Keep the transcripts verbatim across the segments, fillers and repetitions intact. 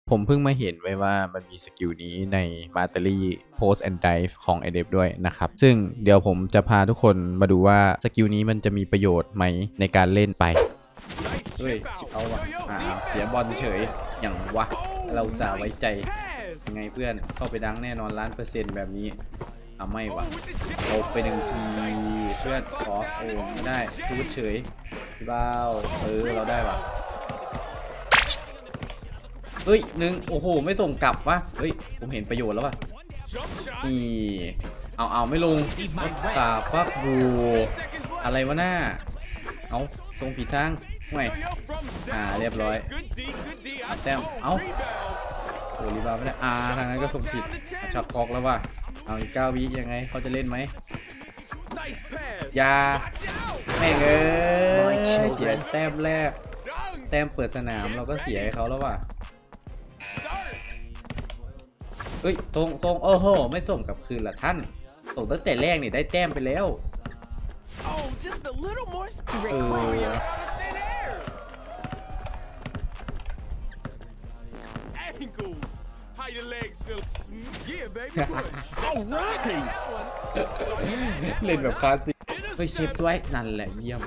ผมเพิ่งมาเห็นไว้ว่ามันมีสกิลนี้ใน Mastery Post and Dive ของ เอ ดี อี พี ด้วยนะครับซึ่งเดี๋ยวผมจะพาทุกคนมาดูว่าสกิลนี้มันจะมีประโยชน์ไหมในการเล่นไปเฮ้ยเอาวะอ่าเสียบอลเฉยอย่างวะเราสาไว้ใจยังไงเพื่อนเข้าไปดังแน่นอนล้านเปอร์เซ็นต์แบบนี้เอาไม่วะเอาไปหนึ่งทีเพื่อนขอโอ้ไม่ได้ชูดเฉยบ้าวเออเราได้วะเฮ้ยหนึ่งโอ้โหไม่ส่งกลับวะเฮ้ยผมเห็นประโยชน์แล้ววะนี่เอาเอาไม่ลงตาฟักบูอะไรวะหน้าเอาส่งผิดทางห่วยอ่าเรียบร้อยแต้มเอาโอ้รีบาวไม่ได้อ่าทางนั้นก็ส่งผิดช็อตคอกแล้วว่ะเอาอีกเก้าวิยังไงเขาจะเล่นไหมยาแม่งเอ้ยเสียแต้มแรกแต้มเปิดสนามเราก็เสียให้เขาแล้วว่ะเฮ้ยส่งส่งโอ้โหไม่ส่งกลับคืนละท่านส่งตั้งแต่แรกนี่ได้แต้มไปแล้วเออเล่นแบบคลาสสิกเฮ้ยเซฟสวยนั่นแหละเยี่ยม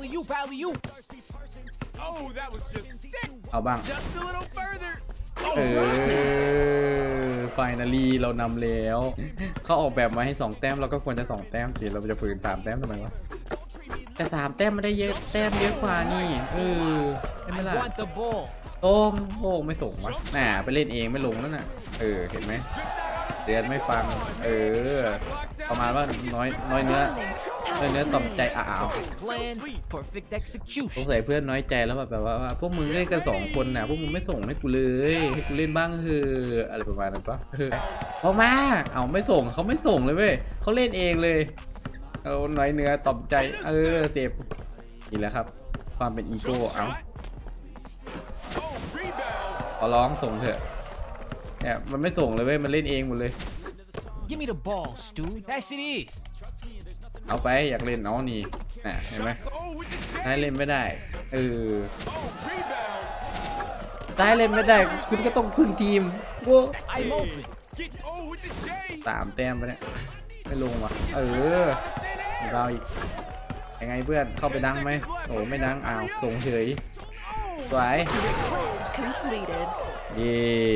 เอาบ้างเออไฟนาลีเรานำแล้วเขาออกแบบมาให้สองแต้มเราก็ควรจะสองแต้มสิเราจะฝืนสามแต้มทำไมวะแต่สามแต้มไม่ได้เยอะแต้มเยอะกว่านี่เออไม่เป็นไรโต้งโต้งไม่ส่งวะน่าไปเล่นเองไม่ลงนั่นน่ะเออเห็นไหมเตือนไม่ฟังเออประมาณว่าน้อยน้อยเนื้อน้อยเนื้อต่อมใจอ้าวสงสัยเพื่อนน้อยใจแล้วแบบว่าพวกมึงเล่นกันสองคนน่ะพวกมึงไม่ส่งให้กูเลยให้กูเล่นบ้างเถอะอะไรประมาณนั้นปะเพราะมากเอาไม่ส่งเขาไม่ส่งเลยเว้ยเขาเล่นเองเลยเอาน้อยเนื้อต่อมใจเออเจ็บนี่แหละครับความเป็นอีโก้เอาขอร้องส่งเถอะเนี่ยมันไม่ส่งเลยเว้ยมันเล่นเองหมดเลย Give me the ball, Stu. Pass it in. เอาไปอยากเล่นน้องนี่น่ะเห็นไหมได้เล่นไม่ได้เออได้เล่นไม่ได้คุณก็ต้องพึ่งทีมกูสามแต้มไปเนี่ยไม่ลงว่ะเออเราอีกยังไงเพื่อนเข้าไปดังไหมโอ้ไม่ดังอ้าวส่งเฉยสวยดี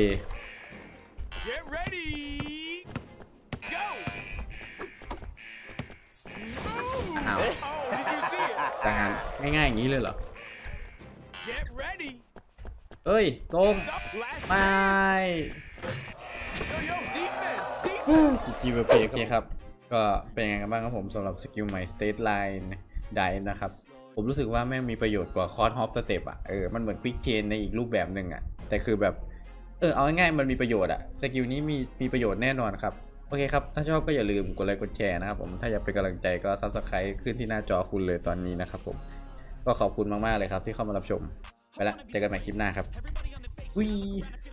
อ้าวแต่งานง่ายๆอย่างนี้เลยเหรอเอ้ยตรงไม่จีบเพียโอเคครับก็เป็นยังไงกันบ้างครับผมสำหรับสกิลใหม่ State Line Dive นะครับผมรู้สึกว่าแม่งมีประโยชน์กว่าคอร์สฮอปสเต็ปอ่ะเออมันเหมือนควิกเชนในอีกรูปแบบหนึ่งอ่ะแต่คือแบบเออเอาง่ายๆมันมีประโยชน์อ่ะสกิลนี้มีมีประโยชน์แน่นอนครับโอเคครับถ้าชอบก็อย่าลืมกดไลค์กดแชร์นะครับผมถ้าอยากเป็นกำลังใจก็ ซับสไครบ์ ขึ้นที่หน้าจอคุณเลยตอนนี้นะครับผมก็ขอบคุณมากๆเลยครับที่เข้ามารับชมไปละเจอกันใหม่คลิปหน้าครับวิ